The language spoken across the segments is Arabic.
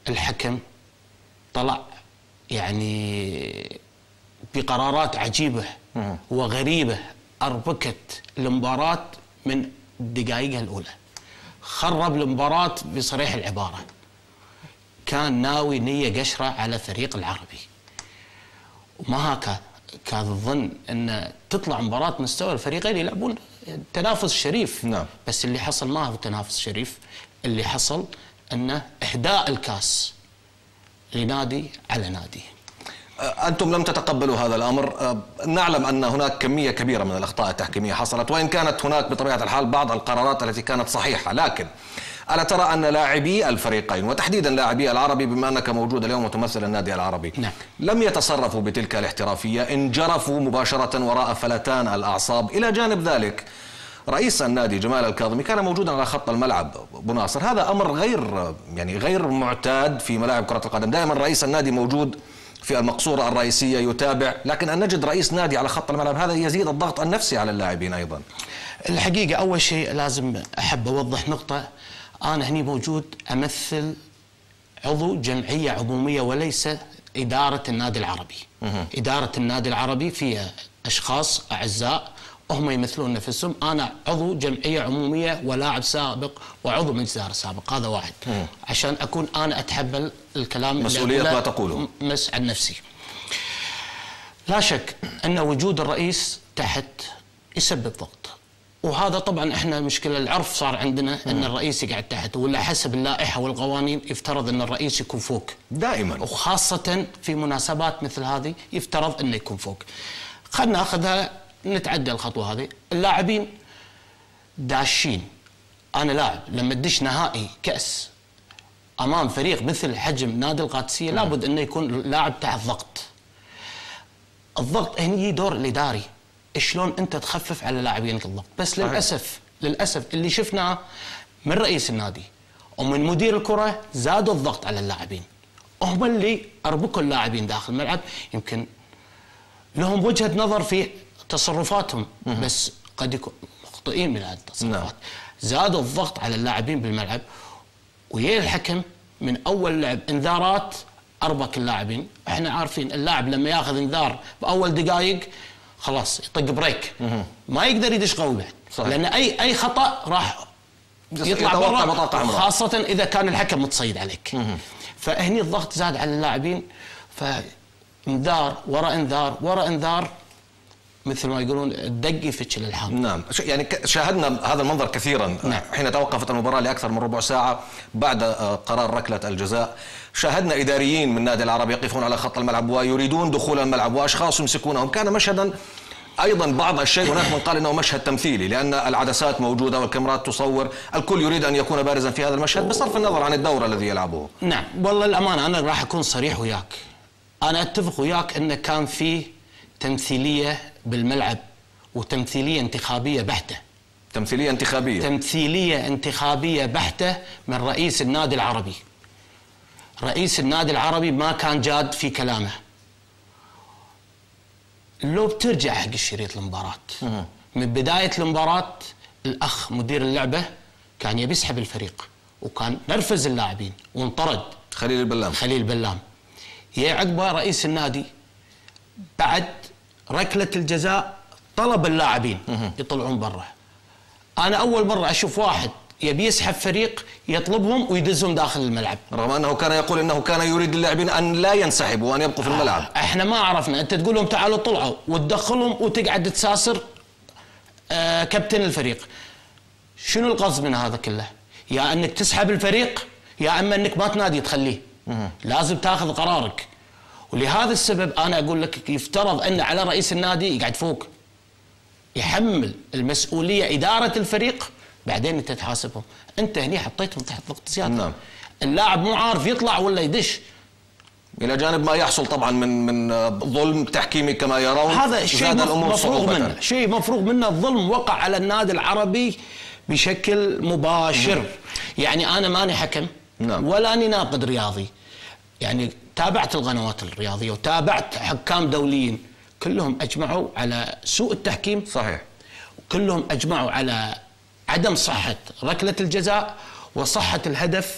الحكم طلع يعني بقرارات عجيبة وغريبة أربكت المباراة من دقائقها الأولى. خرب المباراة بصريح العبارة، كان ناوي نية قشرة على فريق العربي، وما كان الظن أن تطلع مباراة مستوى الفريقين يلعبون تنافس شريف. نعم. بس اللي حصل ما هو تنافس شريف، اللي حصل أنه إهداء الكاس لنادي على نادي. أنتم لم تتقبلوا هذا الأمر. نعلم أن هناك كمية كبيرة من الأخطاء التحكيمية حصلت، وإن كانت هناك بطبيعة الحال بعض القرارات التي كانت صحيحة، لكن ألا ترى أن لاعبي الفريقين وتحديدا لاعبي العربي، بما أنك موجود اليوم وتمثل النادي العربي، نعم، لم يتصرفوا بتلك الاحترافية، انجرفوا مباشرة وراء فلتان الأعصاب؟ إلى جانب ذلك رئيس النادي جمال الكاظمي كان موجودا على خط الملعب. أبو ناصر، هذا أمر غير معتاد في ملاعب كرة القدم. دائما رئيس النادي موجود في المقصورة الرئيسية يتابع، لكن أن نجد رئيس نادي على خط الملعب هذا يزيد الضغط النفسي على اللاعبين أيضا. الحقيقة أول شيء لازم أحب أوضح نقطة، أنا هني موجود أمثل عضو جمعية عمومية وليس إدارة النادي العربي. إدارة النادي العربي فيها أشخاص أعزاء هم يمثلون نفسهم، أنا عضو جمعية عمومية ولاعب سابق وعضو مجلس إدارة سابق، هذا واحد. عشان أكون أنا أتحمل الكلام مسؤولية ما تقوله عن نفسي. لا شك أن وجود الرئيس تحت يسبب ضغط، وهذا طبعا احنا مشكله العرف صار عندنا ان الرئيس يقعد تحت، ولا حسب اللائحه والقوانين يفترض ان الرئيس يكون فوق دائما، وخاصه في مناسبات مثل هذه يفترض انه يكون فوق. خلينا ناخذها نتعدى الخطوه هذه. اللاعبين داشين، انا لاعب لما تدش نهائي كاس امام فريق مثل حجم نادي القادسيه لابد انه يكون لاعب تحت ضغط. الضغط هني دور الاداري، شلون انت تخفف على لاعبينك الضغط. بس للاسف اللي شفناه من رئيس النادي ومن مدير الكره زادوا الضغط على اللاعبين، هم اللي اربكوا اللاعبين داخل الملعب. يمكن لهم وجهه نظر في تصرفاتهم بس قد يكون مخطئين من هذه التصرفات. زادوا الضغط على اللاعبين بالملعب، ويا الحكم من اول لعب انذارات اربك اللاعبين. احنا عارفين اللاعب لما ياخذ انذار باول دقائق خلاص يطق بريك، ما يقدر يدش قوي بعد. صحيح. لان اي خطا راح يطلع برا، خاصه اذا كان الحكم متصيد عليك. فهني الضغط زاد على اللاعبين، فانذار ورا انذار ورا انذار، مثل ما يقولون الدق يفتش للحام. نعم، يعني شاهدنا هذا المنظر كثيرا. نعم. حين توقفت المباراة لأكثر من ربع ساعة بعد قرار ركلة الجزاء، شاهدنا إداريين من النادي العربي يقفون على خط الملعب ويريدون دخول الملعب، وأشخاص يمسكونهم. كان مشهدا أيضا بعض الشيء هناك من قال إنه مشهد تمثيلي، لأن العدسات موجودة والكاميرات تصور، الكل يريد أن يكون بارزا في هذا المشهد بصرف النظر عن الدور الذي يلعبه. نعم، والله الأمانة أنا راح أكون صريح وياك، أنا أتفق وياك أنه كان في تمثيلية بالملعب وتمثيلية انتخابية بحتة. تمثيلية انتخابية بحتة من رئيس النادي العربي. رئيس النادي العربي ما كان جاد في كلامه. لو بترجع حق الشريط المباراة من بداية المباراة، الأخ مدير اللعبة كان يبي يسحب الفريق، وكان نرفز اللاعبين وانطرد خليل البلام. يا عقبه رئيس النادي بعد ركلة الجزاء طلب اللاعبين يطلعون برا. أنا أول مرة أشوف واحد يبي يسحب فريق يطلبهم ويدزهم داخل الملعب، رغم أنه كان يقول أنه كان يريد اللاعبين أن لا ينسحبوا وأن يبقوا في الملعب. احنا ما عرفنا، أنت تقول لهم تعالوا طلعوا وتدخلهم وتقعد تساسر كابتن الفريق. شنو القصد من هذا كله؟ يا أنك تسحب الفريق يا أما أنك ما تنادي تخليه. لازم تاخذ قرارك. ولهذا السبب أنا أقول لك يفترض أن على رئيس النادي يقعد فوق، يحمل المسؤولية إدارة الفريق، بعدين أنت تحاسبهم. أنت هني حطيتهم تحت ضغط زيادة. نعم. اللاعب مو عارف يطلع ولا يدش، إلى جانب ما يحصل طبعا من ظلم تحكيمي كما يرون. هذا شيء مفروغ منه، شيء مفروغ منه. الظلم وقع على النادي العربي بشكل مباشر. يعني أنا ماني حكم. نعم. ولا أني ناقد رياضي، يعني تابعت القنوات الرياضية وتابعت حكام دوليين، كلهم أجمعوا على سوء التحكيم. صحيح. كلهم أجمعوا على عدم صحة ركلة الجزاء وصحة الهدف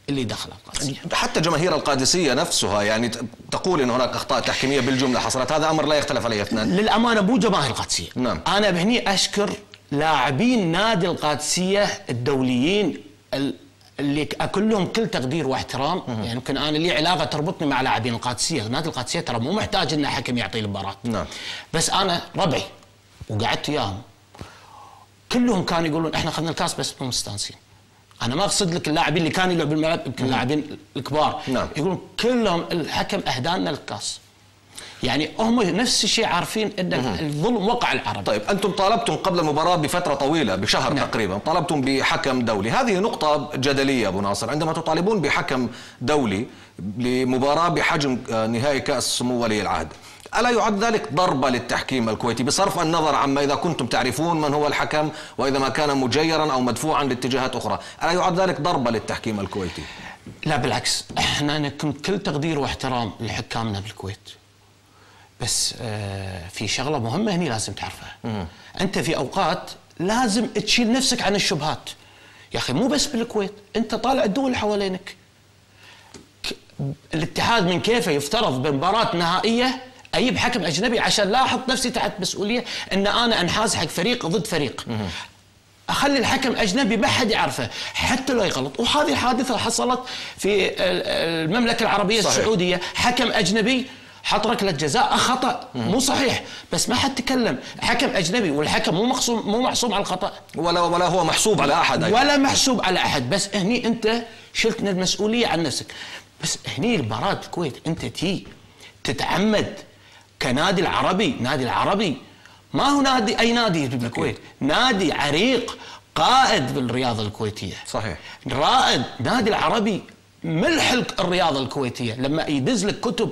اللي دخل القادسيه. حتى جماهير القادسيه نفسها يعني تقول ان هناك اخطاء تحكيميه بالجمله حصلت، هذا امر لا يختلف عليه اثنان. للامانه مو جماهير القادسيه. نعم. انا بهني اشكر لاعبين نادي القادسيه الدوليين اللي كلهم كل تقدير واحترام. يعني يمكن انا لي علاقه تربطني مع لاعبين القادسيه، نادي القادسيه ترى مو محتاج ان حكم يعطي المباراه. نعم. بس انا ربعي وقعدت وياهم كلهم كانوا يقولون احنا اخذنا الكاس بس مو مستانسين. انا ما اقصد لك اللاعبين اللي كانوا يلعبوا بالملعب، يمكن اللاعبين الكبار. نعم. يقولون كلهم الحكم اهدانا الكاس. يعني هم نفس الشيء عارفين ان الظلم وقع العرب. طيب انتم طالبتم قبل المباراه بفتره طويله بشهر نعم. تقريبا، طالبتم بحكم دولي، هذه نقطه جدليه ابو ناصر، عندما تطالبون بحكم دولي لمباراه بحجم نهائي كاس سمو ولي العهد، ألا يعد ذلك ضربة للتحكيم الكويتي بصرف النظر عما إذا كنتم تعرفون من هو الحكم وإذا ما كان مجيرا أو مدفوعا لاتجاهات أخرى، ألا يعد ذلك ضربة للتحكيم الكويتي؟ لا بالعكس، احنا نكن كل تقدير واحترام لحكامنا بالكويت، بس في شغلة مهمة هني لازم تعرفها. أنت في أوقات لازم تشيل نفسك عن الشبهات. يا أخي مو بس بالكويت، أنت طالع الدول اللي حوالينك. الاتحاد من كيفه يفترض بمباراة نهائية اجيب حكم اجنبي عشان لا احط نفسي تحت مسؤوليه ان انا انحاز حق فريق ضد فريق. اخلي الحكم اجنبي ما حد يعرفه حتى لو يغلط، وهذه الحادثه حصلت في المملكه العربيه صحيح. السعوديه، حكم اجنبي حط ركله جزاء خطا مو صحيح، بس ما حد تكلم. حكم اجنبي والحكم مو محسوب على الخطا، ولا هو محسوب على احد أيضا. ولا محسوب على احد، بس هني انت شلت المسؤوليه عن نفسك. بس هني مباراه الكويت انت تتعمد كنادي العربي، نادي العربي ما هو نادي اي نادي بالكويت، نادي عريق قائد بالرياضه الكويتيه. صحيح. رائد، نادي العربي ملحق الرياضه الكويتيه. لما يدز لك كتب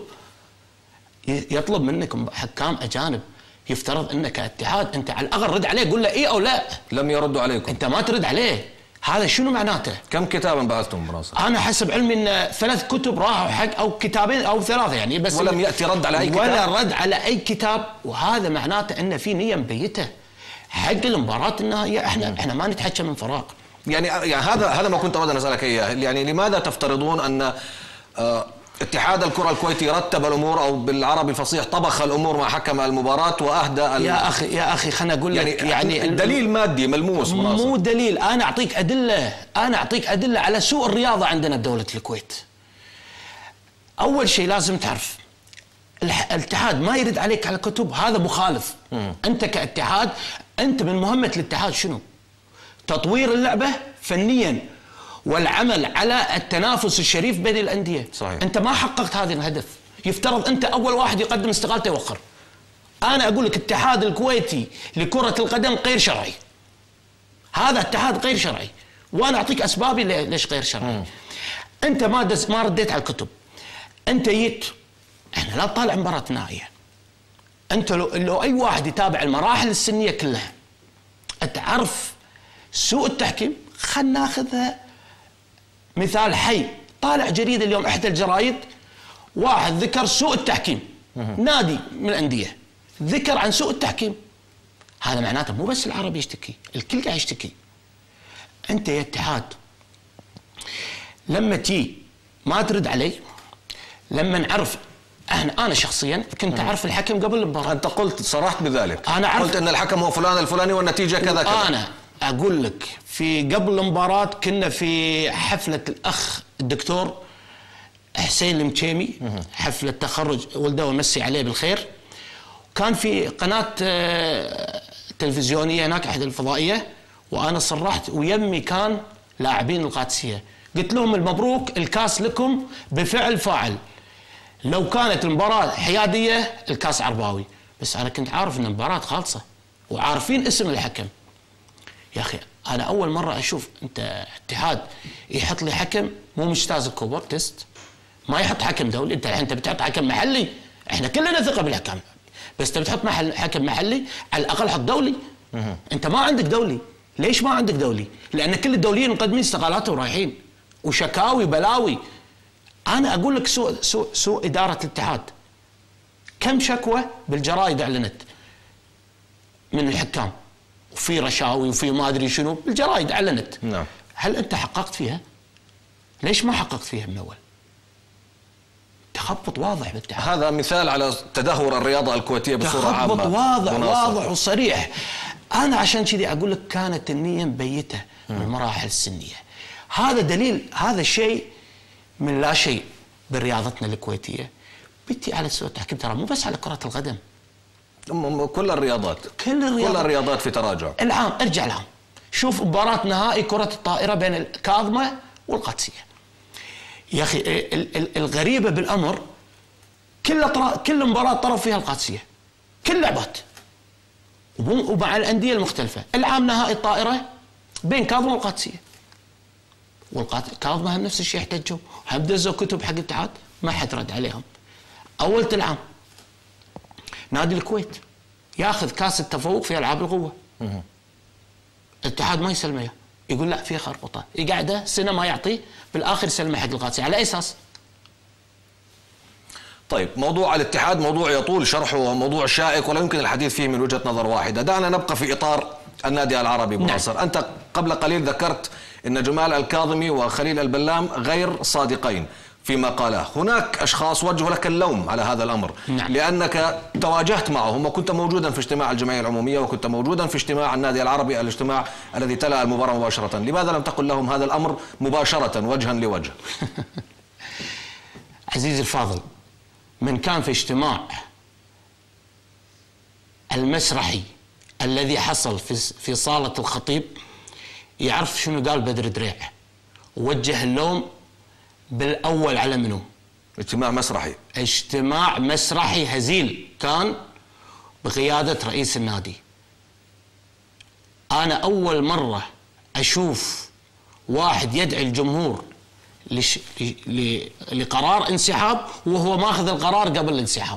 يطلب منك حكام اجانب، يفترض انك كاتحاد انت على الاقل رد عليه، قول له ايه او لا. لم يردوا عليكم، انت ما ترد عليه، هذا شنو معناته؟ كم كتابا بعثتم براسل؟ انا حسب علمي ان 3 كتب راحوا حق، او كتابين او 3 يعني، بس ولم ياتي رد على اي كتاب، ولا رد على اي كتاب. وهذا معناته ان في نيه مبيته حق المباراه النهائيه. احنا ما نتحكى من فراغ. يعني هذا ما كنت اود ان اسالك اياه، يعني لماذا تفترضون ان اتحاد الكرة الكويتي رتب الامور، او بالعربي الفصيح طبخ الامور مع حكم المباراة واهدى يا اخي خليني اقول لك يعني الدليل مادي ملموس. مو دليل، انا اعطيك ادله على سوء الرياضة عندنا بدولة الكويت. اول شيء لازم تعرف الاتحاد ما يرد عليك على كتب، هذا مخالف. انت كاتحاد، انت من مهمة الاتحاد شنو؟ تطوير اللعبة فنيا والعمل على التنافس الشريف بين الانديه. صحيح. انت ما حققت هذا الهدف، يفترض انت اول واحد يقدم استقالته يوخر. انا اقول لك الاتحاد الكويتي لكره القدم غير شرعي، هذا اتحاد غير شرعي، وانا اعطيك اسبابي ليش غير شرعي. انت ما رديت على الكتب، انت جيت احنا لا نطالع مباراه نهائيه. انت لو اي واحد يتابع المراحل السنيه كلها تعرف سوء التحكيم. خلنا ناخذها مثال حي، طالع جريدة اليوم احدى الجرايد، واحد ذكر سوء التحكيم، نادي من الانديه ذكر عن سوء التحكيم. هذا معناته مو بس العرب يشتكي، الكل قاعد يشتكي. انت يا اتحاد لما ما ترد علي، لما نعرف انا شخصيا كنت اعرف الحكم قبل المباراه. انت قلت صرحت بذلك، انا قلت ان الحكم هو فلان الفلاني والنتيجه كذا كذا. انا اقول لك في قبل المباراه كنا في حفله الاخ الدكتور حسين المشيمي، حفله تخرج ولده ومسي عليه بالخير، كان في قناه تلفزيونيه هناك احد الفضائيه، وانا صرحت ويمي كان لاعبين القادسيه، قلت لهم المبروك الكاس لكم بفعل فاعل، لو كانت المباراه حياديه الكاس عرباوي. بس انا كنت عارف ان المباراه خالصه وعارفين اسم الحكم. يا اخي انا اول مره اشوف انت اتحاد يحط لي حكم مو مجتاز الكوبر تيست، ما يحط حكم دولي. انت الحين بتحط حكم محلي، احنا كلنا ثقه بالحكم، بس تبي تحط حكم محلي على الاقل حط دولي. انت ما عندك دولي. ليش ما عندك دولي؟ لان كل الدوليين مقدمين استقالاتهم ورايحين وشكاوي بلاوي. انا اقول لك سوء اداره الاتحاد. كم شكوى بالجرايد اعلنت من الحكام، وفي رشاوي وفي ما ادري شنو بالجرايد اعلنت. نعم. هل انت حققت فيها؟ ليش ما حققت فيها من اول؟ تخبط واضح بالاتحاد. هذا مثال على تدهور الرياضه الكويتيه بصوره عامه. تخبط واضح وصريح. انا عشان كذي اقول لك كانت النيه مبيته بالمراحل السنيه. هذا دليل، هذا شيء من لا شيء برياضتنا الكويتيه. بدي على سوء التحكيم ترى مو بس على كره القدم، كل الرياضات في تراجع. العام ارجع العام شوف مباراه نهائي كره الطائره بين الكاظمه والقادسيه. يا اخي الغريبه بالامر كل مباراه طرف فيها القادسيه، كل لعبات ومع الانديه المختلفه. العام نهائي الطائره بين كاظمه والقادسيه، والكاظمه هم نفس الشيء احتجوا، هم دزوا كتب حق الاتحاد ما حد رد عليهم. اول العام نادي الكويت ياخذ كاس التفوق في العاب القوه، الاتحاد ما يسلمه اياه، يقول لا فيها خربطه، يقعده سنه ما يعطيه، بالاخر يسلمه حق القادسيه. على اي اساس؟ طيب، موضوع الاتحاد موضوع يطول شرحه وموضوع شائك ولا يمكن الحديث فيه من وجهه نظر واحده. دعنا نبقى في اطار النادي العربي. ابو ناصر، انت قبل قليل ذكرت ان جمال الكاظمي وخليل البلام غير صادقين فيما قاله. هناك أشخاص وجهوا لك اللوم على هذا الأمر. لأنك تواجهت معهم وكنت موجودا في اجتماع الجمعية العمومية وكنت موجودا في اجتماع النادي العربي، الاجتماع الذي تلا المباراة مباشرة. لماذا لم تقل لهم هذا الأمر مباشرة وجها لوجه؟ عزيزي الفاضل، من كان في اجتماع المسرحي الذي حصل في صالة الخطيب يعرف شنو قال بدر دريع، ووجه اللوم بالأول على منو؟ اجتماع مسرحي. اجتماع مسرحي هزيل كان بقيادة رئيس النادي. أنا أول مرة أشوف واحد يدعي الجمهور لقرار انسحاب وهو ماخذ القرار قبل الانسحاب.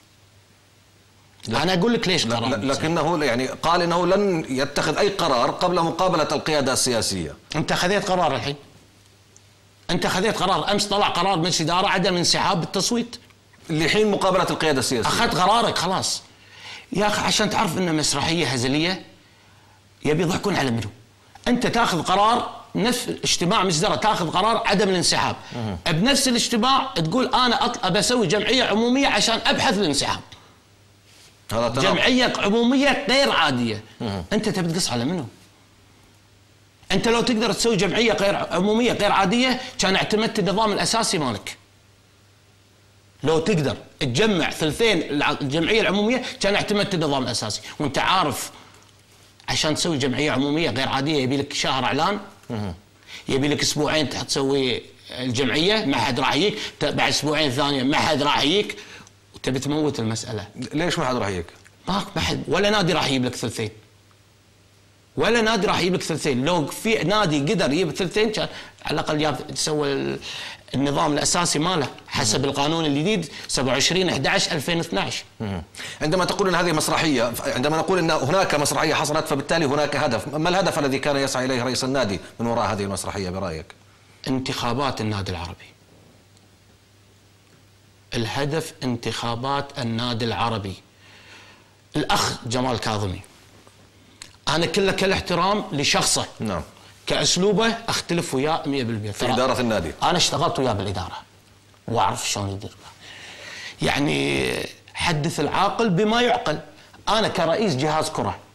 أنا أقول لك ليش قرار، لكنه يعني قال إنه لن يتخذ أي قرار قبل مقابلة القيادة السياسية. أنت خذيت قرار الحين، أنت خذيت قرار أمس، طلع قرار مجلس إدارة عدم انسحاب بالتصويت لحين مقابلة القيادة السياسية. أخذت قرارك خلاص يا أخي، عشان تعرف إنه مسرحية هزلية يبي يضحكون على منو. أنت تاخذ قرار نفس اجتماع مجلس إدارة، تاخذ قرار عدم الانسحاب، بنفس الاجتماع تقول أنا أبى أسوي جمعية عمومية عشان أبحث الانسحاب. هذا جمعية عمومية غير عادية. أنت تبي تقص على منو؟ أنت لو تقدر تسوي جمعية غير عمومية غير عادية كان اعتمدت النظام الأساسي مالك. لو تقدر تجمع ثلثين الجمعية العمومية كان اعتمدت النظام الأساسي. وأنت عارف عشان تسوي جمعية عمومية غير عادية يبي لك شهر إعلان، يبي لك أسبوعين تسوي الجمعية ما حد راح يجيك، بعد أسبوعين ثانية ما حد راح يجيك، وتبي تموت المسألة. ليش ما حد راح يجيك؟ ما حد، ولا نادي راح يجيب لك ثلثين، ولا نادي راح يجيب لك ثلثين. لو في نادي قدر يجيب ثلثين كان على الاقل تسوي النظام الاساسي ماله حسب القانون الجديد 27/11/2012. عندما تقول ان هذه مسرحيه، عندما نقول ان هناك مسرحيه حصلت فبالتالي هناك هدف، ما الهدف الذي كان يسعى اليه رئيس النادي من وراء هذه المسرحيه برايك؟ انتخابات النادي العربي. الهدف انتخابات النادي العربي. الاخ جمال كاظمي أنا كل احترام لشخصه، نعم، كأسلوبه أختلف وياه 100%. في إدارة النادي أنا اشتغلت وياه بالإدارة وأعرف شلون يدير. يعني حدث العاقل بما يعقل. أنا كرئيس جهاز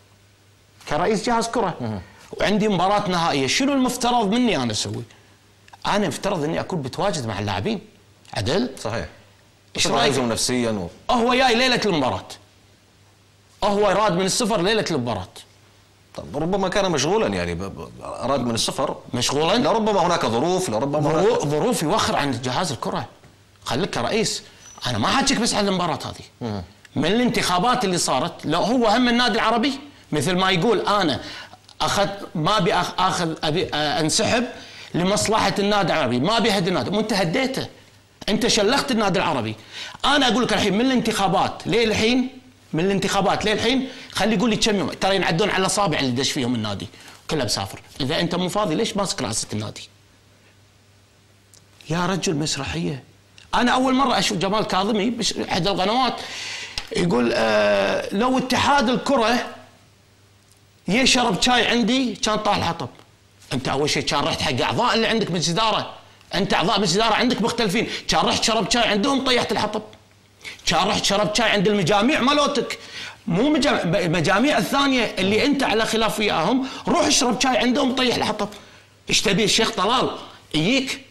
كرة وعندي مباراة نهائية، شنو المفترض مني أنا أسوي؟ أنا مفترض إني أكون بتواجد مع اللاعبين. عدل؟ صحيح. إيش رأيك نفسيا هو جاي ليلة المباراة، هو راد من السفر ليلة المباراة. طب ربما كان مشغولا، يعني أراد من السفر مشغولا، لربما هناك ظروف، لربما ظروف يوخر عن جهاز الكرة. خليك كرئيس، أنا ما حاجيك بس عن المباراة هذه. من الانتخابات اللي صارت، لو هو هم النادي العربي مثل ما يقول أنا ما أبي أبي أنسحب لمصلحة النادي العربي، ما أبي هد النادي، وأنت هديته، أنت شلخت النادي العربي. أنا أقول لك الحين من الانتخابات ليه الحين، خلي يقول لي كم يوم، ترى ينعدون على الاصابع اللي دش فيهم النادي كله مسافر. اذا انت مو فاضي ليش ماسك رئاسه النادي؟ يا رجل مسرحيه. انا اول مره اشوف جمال كاظمي باحد القنوات يقول لو اتحاد الكره يشرب شاي عندي كان طاح الحطب. انت اول شيء كان رحت حق اعضاء اللي عندك مجلس اداره، انت اعضاء مجلس الاداره عندك مختلفين، كان رحت شربت شاي عندهم طيحت الحطب، كان رحت شربت شاي عند المجاميع مالوتك، مو مجاميع الثانيه اللي انت على خلاف وياهم، روح اشرب شاي عندهم طيح الحطب. ايش تبي الشيخ طلال يجيك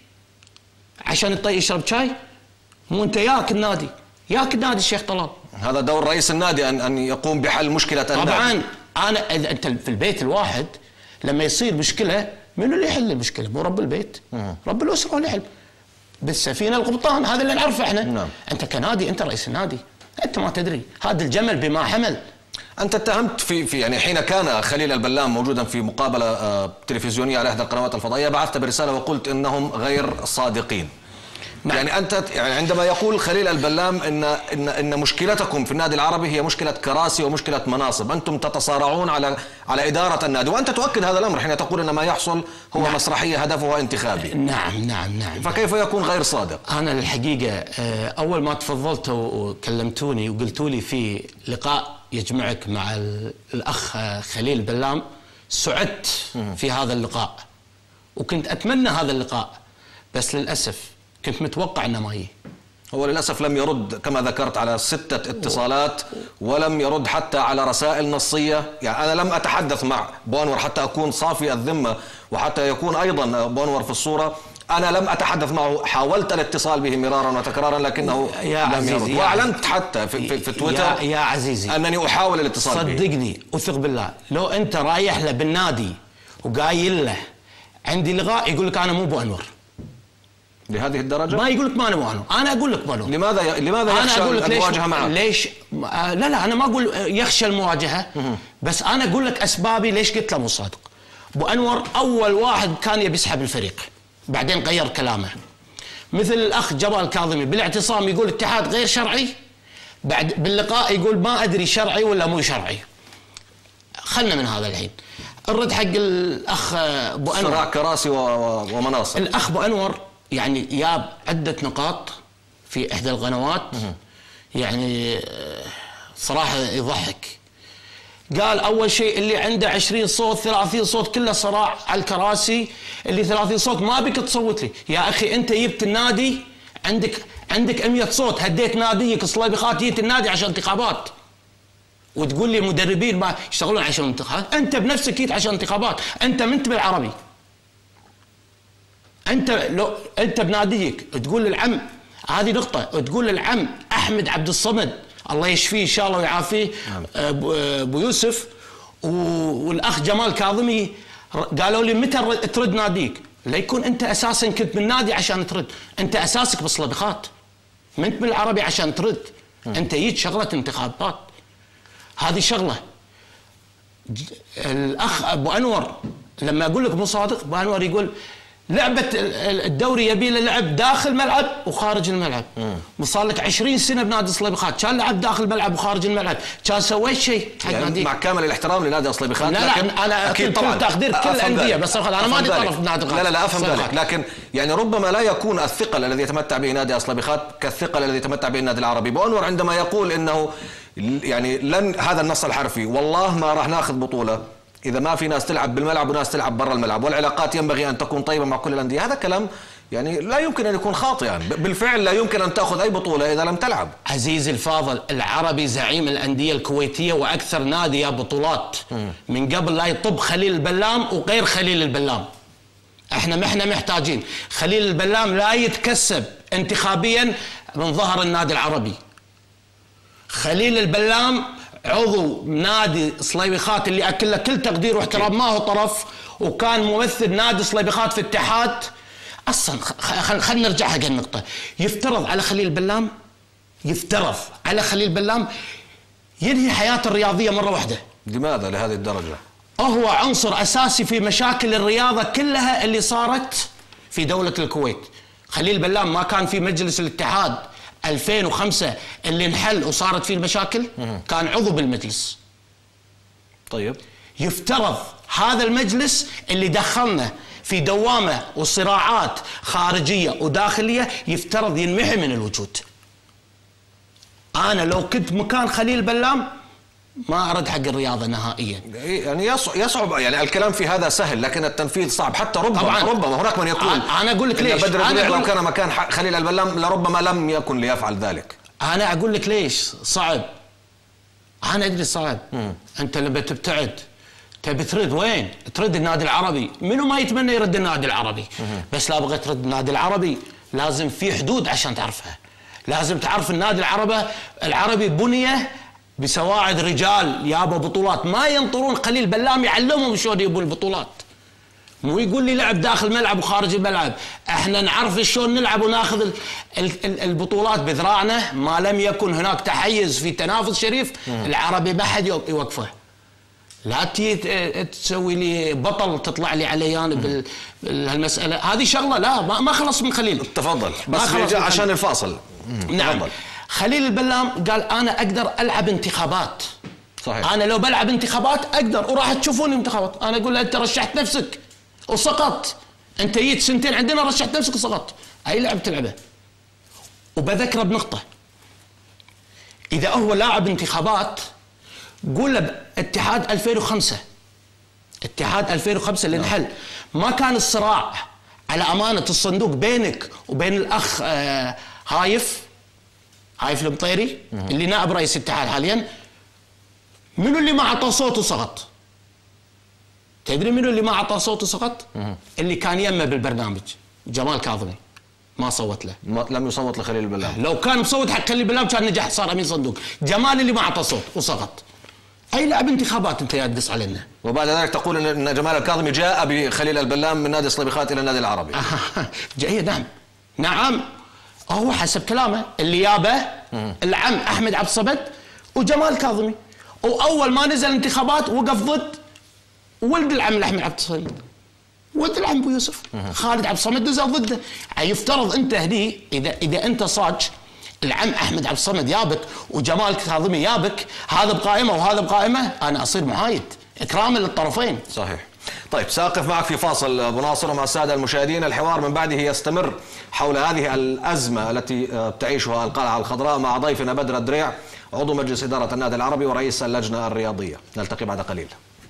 عشان يشرب شاي؟ مو انت ياك النادي الشيخ طلال. هذا دور رئيس النادي ان يقوم بحل مشكله النادي. طبعا انا انت في البيت الواحد لما يصير مشكله منو اللي يحل المشكله؟ مو رب البيت، رب الاسره هو اللي يحل. بالسفينه القبطان، هذا اللي نعرفه احنا. نعم. انت كنادي، انت رئيس النادي، انت ما تدري هذا الجمل بما حمل. انت اتهمت في يعني حين كان خليل البلام موجودا في مقابله تلفزيونيه على احدى القنوات الفضائيه، بعثت برساله وقلت انهم غير صادقين. نعم. يعني انت يعني عندما يقول خليل البلام ان مشكلتكم في النادي العربي هي مشكله كراسي ومشكله مناصب، انتم تتصارعون على اداره النادي، وانت تؤكد هذا الامر حين تقول ان ما يحصل هو نعم. مسرحيه هدفها انتخابي. نعم. فكيف يكون غير صادق؟ انا الحقيقه اول ما تفضلتوا وكلمتوني وقلتوا لي في لقاء يجمعك مع الاخ خليل البلام، سعدت في هذا اللقاء وكنت اتمنى هذا اللقاء، بس للاسف كنت متوقع انه ما يجي. هو للأسف لم يرد كما ذكرت على 6 اتصالات، ولم يرد حتى على رسائل نصية. يعني أنا لم أتحدث مع بوانور حتى أكون صافي الذمة وحتى يكون أيضا بوانور في الصورة. أنا لم أتحدث معه، حاولت الاتصال به مرارا وتكرارا لكنه لم يرد، وأعلنت حتى في تويتر يا عزيزي أنني أحاول الاتصال به. صدقني وثق بالله، لو أنت رايح له بالنادي وقايل له عندي لقاء، يقول لك أنا مو بوانور. لهذه الدرجة؟ ما يقول لك ما أنا بوانور، أنا أقول لك بوانور. لماذا يخشى المواجهة معه؟ ليش؟ لا أنا ما أقول يخشى المواجهة، بس أنا أقول لك أسبابي ليش قلت له مو صادق. بوانور أول واحد كان يبي يسحب الفريق، بعدين غير كلامه. مثل الأخ جبال كاظمي بالاعتصام يقول اتحاد غير شرعي، بعد باللقاء يقول ما أدري شرعي ولا مو شرعي. خلنا من هذا الحين. الرد حق الأخ أبو أنور، صراع كراسي ومناصب. الأخ أبو أنور يعني جاب عدة نقاط في إحدى القنوات، يعني صراحة يضحك. قال أول شيء اللي عنده 20 صوت 30 صوت كله صراع على الكراسي، اللي 30 صوت ما بك تصوت لي. يا أخي أنت جبت النادي، عندك 100 صوت، هديت ناديك صليبخات، جيت النادي عشان انتخابات وتقول لي مدربين ما يشتغلون عشان انتخابات. أنت بنفسك جيت عشان انتخابات، أنت منت بالعربي. أنت بناديك تقول للعم، هذه نقطة، تقول للعم أحمد عبد الصمد الله يشفيه إن شاء الله ويعافيه، أبو يوسف والأخ جمال كاظمي، قالوا لي متى ترد ناديك؟ لا يكون أنت أساسا كنت بالنادي عشان ترد، أنت أساسك بالصلبخات، منت بالعربي عشان ترد. أنت جيت شغلة انتخابات، هذه شغلة. الأخ أبو أنور لما أقول لك مو صادق، أبو أنور يقول لعبة الدوري يبي له لعب داخل ملعب وخارج الملعب. وصار لك 20 سنة بنادي صليبخات، كان لعب داخل الملعب وخارج الملعب، كان سويت شيء حق يعني ناديك. مع كامل الاحترام لنادي صليبخات. لا انا اكيد طبعا تقدير كل الانديه، بس انا ما لي طرف بنادي. لا افهم ذلك، لكن يعني ربما لا يكون الثقل الذي يتمتع به نادي صليبخات كالثقل الذي يتمتع به النادي العربي. بأنور عندما يقول انه يعني لن، هذا النص الحرفي، والله ما راح ناخذ بطولة إذا ما في ناس تلعب بالملعب وناس تلعب برا الملعب، والعلاقات ينبغي أن تكون طيبة مع كل الأندية. هذا كلام يعني لا يمكن أن يكون خاطئا. بالفعل لا يمكن أن تأخذ أي بطولة إذا لم تلعب. عزيزي الفاضل، العربي زعيم الأندية الكويتية وأكثر نادي بطولات من قبل لا يطب خليل البلام وغير خليل البلام. احنا محتاجين خليل البلام لا يتكسب انتخابيا من ظهر النادي العربي. خليل البلام عضو نادي صليبخات اللي اكل له كل تقدير واحترام، ما هو طرف، وكان ممثل نادي صليبخات في اتحاد. اصلا خلينا نرجع حق النقطه. يفترض على خليل البلام ينهي حياته الرياضيه مره واحده. لماذا لهذه الدرجه؟ هو عنصر اساسي في مشاكل الرياضه كلها اللي صارت في دوله الكويت. خليل البلام ما كان في مجلس الاتحاد 2005 اللي انحل وصارت فيه المشاكل، كان عضو بالمجلس. طيب يفترض هذا المجلس اللي دخلنا في دوامة وصراعات خارجية وداخلية يفترض ينمحي من الوجود. أنا لو كنت مكان خليل البلام ما ارد حق الرياضه نهائيا. يعني يصعب، يعني الكلام في هذا سهل لكن التنفيذ صعب. حتى ربما هناك من يقول انا اقول لك ليش. بدر الدريع لو كان مكان خليل البلام لربما لم يكن ليفعل ذلك. انا اقول لك ليش صعب. انا ادري صعب. انت لما تبتعد تبي ترد وين؟ ترد النادي العربي. منو ما يتمنى يرد النادي العربي؟ بس لا بغيت ترد النادي العربي لازم في حدود عشان تعرفها. لازم تعرف النادي العربي بني بسواعد رجال يابوا بطولات، ما ينطرون خليل بلام يعلمهم شلون يبون البطولات. مو يقول لي لعب داخل الملعب وخارج الملعب. احنا نعرف شلون نلعب وناخذ البطولات بذراعنا. ما لم يكن هناك تحيز في تنافس شريف العربي ما حد يوقفه. لا تسوي لي بطل تطلع لي علي انا بهالمساله هذه شغله. لا ما خلص من خليل. تفضل بس عشان الفاصل. نعم تفضل. خليل البلام قال انا اقدر العب انتخابات. صحيح. انا لو بلعب انتخابات اقدر وراح تشوفوني انتخابات. انا اقول له انت رشحت نفسك وسقطت. انت جيت سنتين عندنا رشحت نفسك وسقطت. اي لعب تلعبه. وبذكره بنقطه، اذا هو لاعب انتخابات قول له اتحاد 2005 اتحاد 2005 اللي انحل ما كان الصراع على امانه الصندوق بينك وبين الاخ هايف المطيري اللي نائب رئيس الاتحاد حاليا. منو اللي ما اعطى صوت وسقط؟ تدري منو اللي ما اعطى صوت وسقط؟ اللي كان يمه بالبرنامج جمال كاظمي. ما صوت له. لم يصوت لخليل البلام. لو كان مصوت حق خليل البلام كان نجح صار امين صندوق. جمال اللي ما اعطى صوت وسقط. اي لاعب انتخابات انت تدس علينا. وبعد ذلك تقول ان جمال الكاظمي جاء بخليل البلام من نادي صليبيخات الى النادي العربي. نعم نعم. هو حسب كلامه اللي يابه العم احمد عبد الصمد وجمال كاظمي. واول ما نزل انتخابات وقف ضد ولد العم احمد عبد الصمد، ولد العم ابو يوسف خالد عبد الصمد نزل ضده. يفترض انت هني اذا انت صاج العم احمد عبد الصمد يابك وجمال كاظمي يابك، هذا بقائمه وهذا بقائمه، انا اصير محايد اكراما للطرفين. صحيح. طيب ساقف معك في فاصل ابو ناصر ومع الساده المشاهدين. الحوار من بعده يستمر حول هذه الازمه التي تعيشها القلعه الخضراء مع ضيفنا بدر الدريع عضو مجلس اداره النادي العربي ورئيس اللجنه الرياضيه. نلتقي بعد قليل.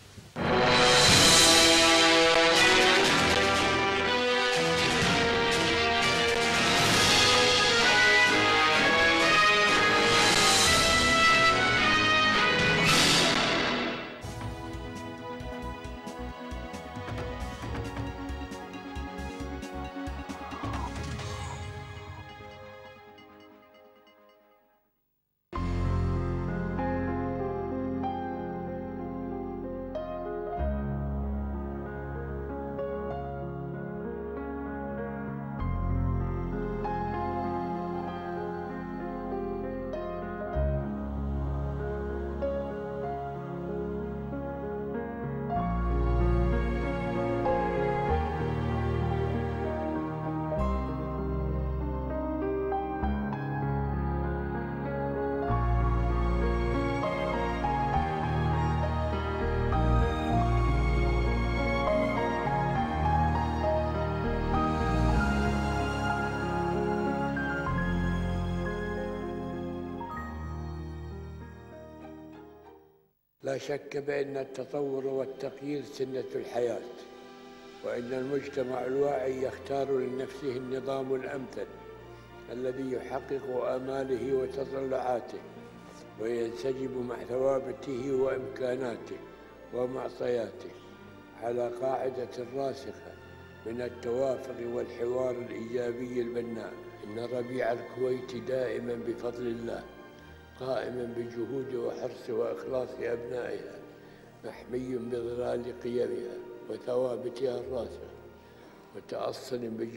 لا شك بأن التطور والتغيير سنة الحياة، وأن المجتمع الواعي يختار لنفسه النظام الأمثل الذي يحقق آماله وتطلعاته وينسجم مع ثوابته وإمكاناته ومعطياته على قاعدة راسخة من التوافق والحوار الإيجابي البناء. إن ربيع الكويت دائما بفضل الله قائما بجهود وحرص وإخلاص أبنائها، محمي بظلال قيمها وثوابتها الراسخة، متأصل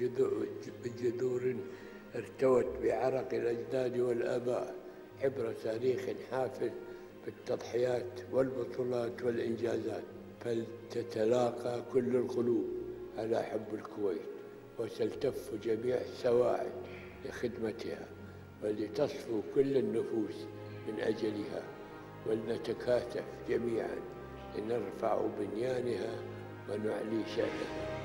بجذور ارتوت بعرق الأجداد والآباء، عبر تاريخ حافل بالتضحيات والبطولات والإنجازات. فلتتلاقى كل القلوب على حب الكويت، وتلتف جميع السواعد لخدمتها، ولتصفو كل النفوس من أجلها، ولنتكاتف جميعا لنرفع بنيانها ونعلي شأنها.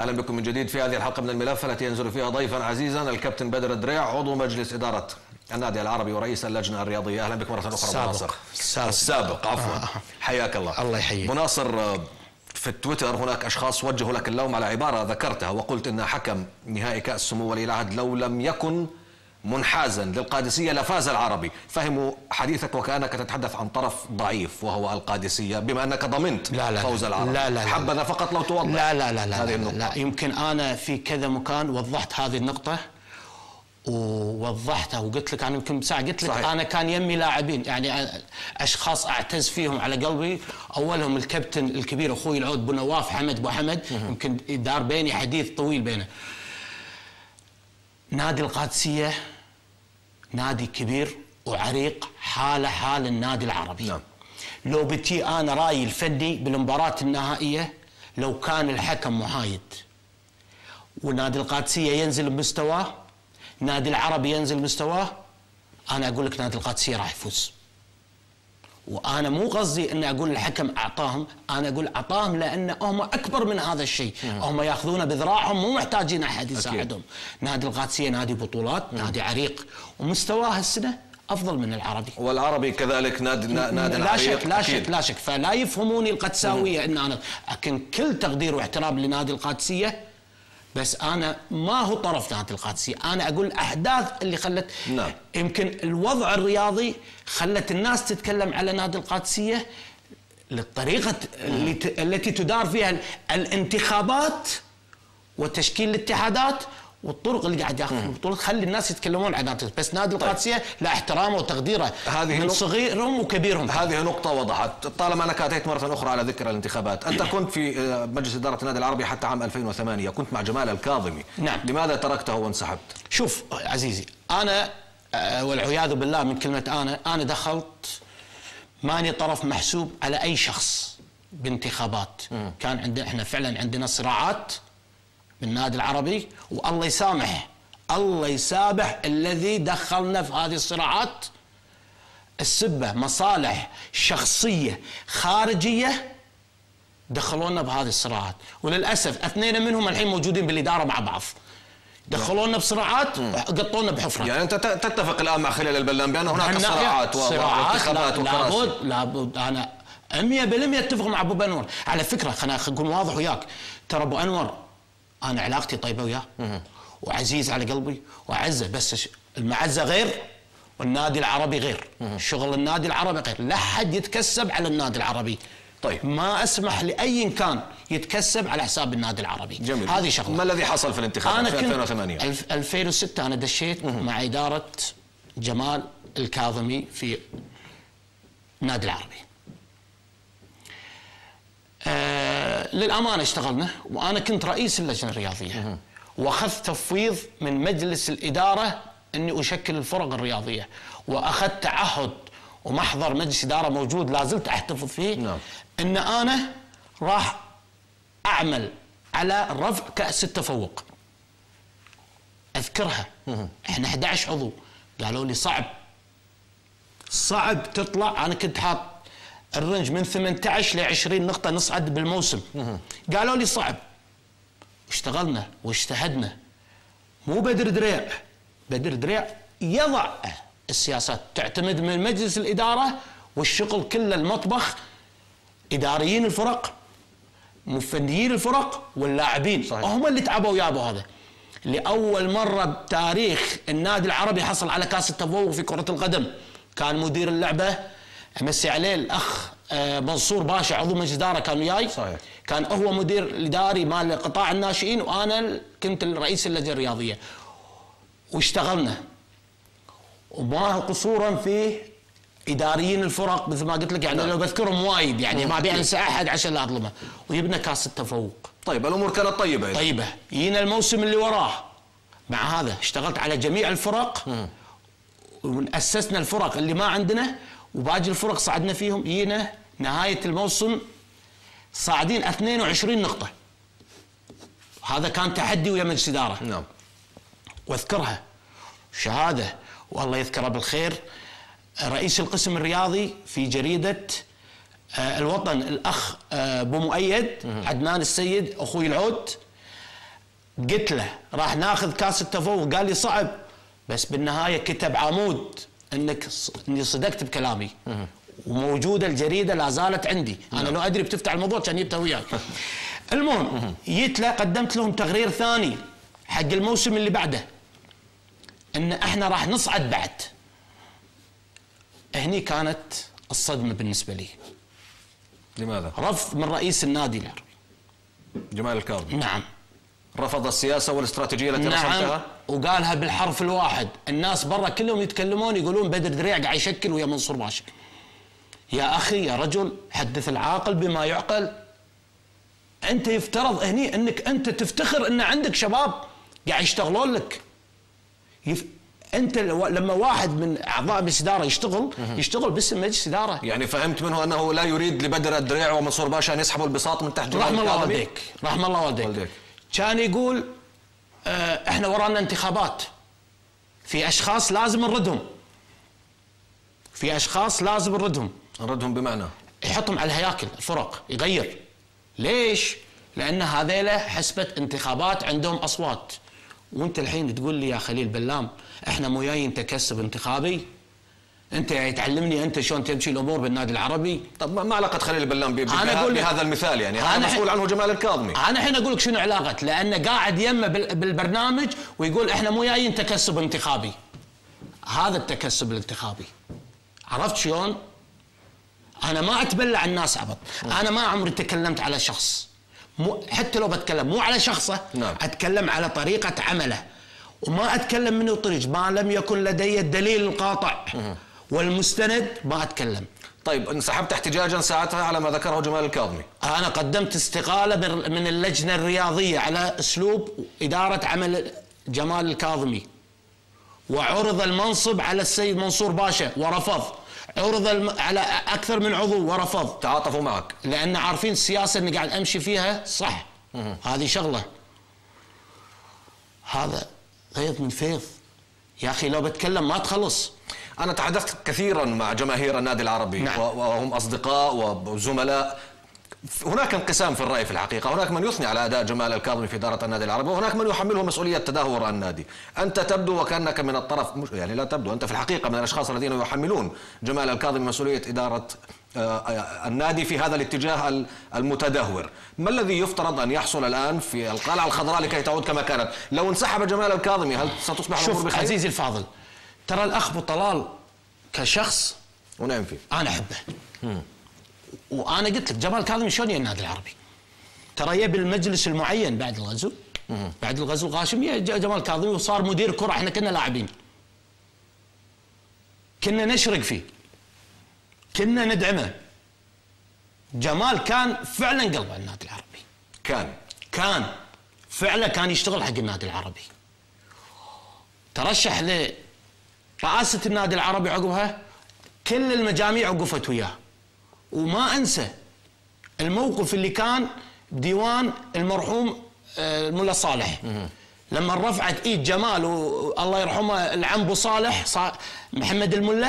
أهلا بكم من جديد في هذه الحلقة من الملف التي ينزل فيها ضيفا عزيزا الكابتن بدر الدريع عضو مجلس إدارة النادي العربي ورئيس اللجنة الرياضية. أهلا بك مرة أخرى أبو ناصر. السابق عفوا. حياك الله. الله يحييك. أبو ناصر، في التويتر هناك أشخاص وجهوا لك اللوم على عبارة ذكرتها وقلت إن حكم نهائي كأس السمو ولي العهد لو لم يكن منحازا للقادسية لفاز العربي. فهموا حديثك وكأنك تتحدث عن طرف ضعيف وهو القادسية بما أنك ضمنت فوز العربي. لا حبذا فقط لو توضح. لا يمكن أنا في كذا مكان وضحت هذه النقطة ووضحتها وقلت لك أنا يمكن ساعة قلت لك صحيح. أنا كان يمي لاعبين يعني أشخاص أعتز فيهم على قلبي، أولهم الكابتن الكبير أخوي العود بنواف حمد أبو حمد. يمكن دار بيني حديث طويل بينه. نادي القادسية نادي كبير وعريق حال النادي العربي. نعم. لو بتي أنا رأيي الفني بالمباراة النهائية لو كان الحكم محايد ونادي القادسية ينزل بمستواه، نادي العربي ينزل مستواه، أنا أقول لك نادي القادسية راح يفوز. وأنا مو قصدي أن أقول الحكم أعطاهم، أنا أقول أعطاهم لأن هم أكبر من هذا الشيء. هم يأخذون بذراعهم، مو محتاجين أحد يساعدهم. نادي القادسية نادي بطولات، نادي عريق ومستواه السنة أفضل من العربي. والعربي كذلك نادي لا شك. فلا يفهموني القدساوية أن أنا لكن كل تقدير واحترام لنادي القادسية، بس أنا ما هو طرف نادي القادسية، أنا أقول الأحداث اللي خلت نعم. يمكن الوضع الرياضي خلت الناس تتكلم على نادي القادسية للطريقة التي تدار فيها الانتخابات وتشكيل الاتحادات والطرق اللي قاعد ياخذ البطولات تخلي الناس يتكلمون عن نادي. بس نادي القادسية لا احترامه وتقديره من صغيرهم وكبيرهم. هذه نقطة وضحت. طالما انك اتيت مرة اخرى على ذكر الانتخابات، انت كنت في مجلس إدارة النادي العربي حتى عام 2008، كنت مع جمال الكاظمي. نعم. لماذا تركته وانسحبت؟ شوف عزيزي، انا والعياذ بالله من كلمة انا دخلت ماني طرف محسوب على اي شخص بانتخابات. كان عندنا احنا فعلا عندنا صراعات بالنادي العربي، والله يسامح الله يسامح الذي دخلنا في هذه الصراعات. السبة مصالح شخصية خارجية دخلونا بهذه الصراعات، وللأسف اثنين منهم الحين موجودين بالإدارة مع بعض. دخلونا بصراعات وقطونا بحفرة. يعني أنت تتفق الآن مع خليل البلان بأن هناك صراعات وانتخابات وكراسي؟ لابد أنا 100% اتفق مع أبو بنور. على فكرة خلينا نكون واضح وياك، ترى أبو أنور أنا علاقتي طيبة وياه وعزيز على قلبي وأعزه، بس المعزة غير والنادي العربي غير. شغل النادي العربي غير، لا حد يتكسب على النادي العربي. طيب ما أسمح لأي كان يتكسب على حساب النادي العربي. جميل. هذه شغلة. ما الذي حصل في الانتخابات في 2008؟ 2006 أنا دشيت مع إدارة جمال الكاظمي في النادي العربي. للأمانة اشتغلنا، وأنا كنت رئيس اللجنة الرياضية وأخذت تفويض من مجلس الإدارة أني أشكل الفرق الرياضية، وأخذت تعهد ومحضر مجلس إدارة موجود لازلت أحتفظ فيه. نعم. أن أنا راح أعمل على رفع كأس التفوق. أذكرها إحنا 11 عضو، قالوا لي صعب تطلع. أنا كنت حاط الرنج من 18 ل 20 نقطة نصعد بالموسم. قالوا لي صعب. اشتغلنا واجتهدنا. مو بدر دريع يضع السياسات، تعتمد من مجلس الإدارة والشغل كله المطبخ، إداريين الفرق، مفنيين الفرق واللاعبين. صحيح. هم اللي تعبوا ويابوا هذا. لأول مرة بتاريخ النادي العربي حصل على كأس التفوق في كرة القدم. كان مدير اللعبة امسي عليه الاخ منصور باشا عضو مجلس اداره كان وياي. صحيح. كان هو مدير الاداري مال قطاع الناشئين وانا كنت رئيس اللجنه الرياضيه. واشتغلنا وما قصورا في اداريين الفرق مثل ما قلت لك، يعني لو بذكرهم وايد يعني ما ابي انسى احد عشان لا اظلمه. وجبنا كاس التفوق. طيب الامور كانت طيبه يعني. طيبه. جينا الموسم اللي وراه مع هذا اشتغلت على جميع الفرق واسسنا الفرق اللي ما عندنا وباقي الفرق صعدنا فيهم. جينا نهايه الموسم صاعدين 22 نقطه. هذا كان تحدي ويا مجلس اداره. نعم. واذكرها شهاده والله يذكره بالخير رئيس القسم الرياضي في جريده الوطن الاخ ابو مؤيد عدنان السيد اخوي العود قلت له راح ناخذ كاس التفوق، قال لي صعب، بس بالنهايه كتب عمود اني صدقت بكلامي، وموجوده الجريده لا زالت عندي. انا لو ادري بتفتح الموضوع كان جبتها وياك. المهم جيت له قدمت لهم تقرير ثاني حق الموسم اللي بعده ان احنا راح نصعد بعد. هني كانت الصدمه بالنسبه لي. لماذا؟ رفض من رئيس النادي العربي جمال الكاظمي. نعم. رفض السياسه والاستراتيجيه التي نعم. رسمتها؟ وقالها بالحرف الواحد. الناس برا كلهم يتكلمون يقولون بدر دريع قاعد يشكل ويا منصور باشا. يا اخي يا رجل حدث العاقل بما يعقل. انت يفترض هني انك انت تفتخر ان عندك شباب قاعد يشتغلون لك. انت لما واحد من اعضاء مجلس اداره يشتغل باسم مجلس اداره. يعني فهمت منه انه لا يريد لبدر الدريع ومنصور باشا ان يسحبوا البساط من تحت جمال رحم الله الكاظمي. والديك، رحم الله والديك. كان يقول احنا ورانا انتخابات، في اشخاص لازم نردهم، في اشخاص لازم نردهم. نردهم بمعنى يحطهم على الهياكل الفرق، يغير. ليش؟ لان هذيلا حسبة انتخابات عندهم اصوات. وانت الحين تقول لي يا خليل بلام احنا مو جايين تكسب انتخابي؟ انت تعلمني انت شلون تمشي الامور بالنادي العربي؟ طب ما علاقه خليل بلام بهذا المثال؟ يعني هذا مسؤول عنه جمال الكاظمي. انا الحين اقول لك شنو علاقه، لانه قاعد يمه بالبرنامج ويقول احنا مو جايين تكسب انتخابي. هذا التكسب الانتخابي. عرفت شلون؟ انا ما اتبلع الناس عبط. انا ما عمري تكلمت على شخص، حتى لو بتكلم مو على شخصه. نعم. اتكلم على طريقه عمله، وما اتكلم منه طريق ما لم يكن لدي الدليل القاطع والمستند ما اتكلم. طيب انسحبت احتجاجا ساعتها على ما ذكره جمال الكاظمي؟ انا قدمت استقاله من اللجنه الرياضيه على اسلوب اداره عمل جمال الكاظمي، وعرض المنصب على السيد منصور باشا ورفض، عرض على اكثر من عضو ورفض. تعاطفوا معك لان عارفين السياسه اللي قاعد امشي فيها صح. هذه شغله. هذا غيظ من فيض يا اخي، لو بتكلم ما تخلص. أنا تحدثت كثيرا مع جماهير النادي العربي. نعم. وهم أصدقاء وزملاء. هناك انقسام في الرأي في الحقيقة. هناك من يثني على أداء جمال الكاظمي في إدارة النادي العربي، وهناك من يحمله مسؤولية تدهور النادي. أنت تبدو وكأنك من الطرف، يعني لا تبدو، أنت في الحقيقة من الأشخاص الذين يحملون جمال الكاظمي مسؤولية إدارة النادي في هذا الاتجاه المتدهور. ما الذي يفترض أن يحصل الآن في القلعة الخضراء لكي تعود كما كانت؟ لو انسحب جمال الكاظمي هل ستصبح الأمور بخير؟ شوف عزيزي الفاضل، ترى الأخ أبو طلال كشخص ونعم فيه، أنا أحبه. وانا قلت لك جمال الكاظمي شلون يا النادي العربي؟ ترى يبي المجلس المعين بعد الغزو، بعد الغزو الغاشمي جمال الكاظمي وصار مدير كره. احنا كنا لاعبين، كنا نشرق فيه، كنا ندعمه. جمال كان فعلا قلب على النادي العربي، كان فعلا كان يشتغل حق النادي العربي. ترشح لرئاسه النادي العربي عقبها، كل المجاميع وقفت وياه. وما انسى الموقف اللي كان ديوان المرحوم الملا صالح، لما رفعت ايد جمال والله يرحمه العم ابو صالح محمد الملا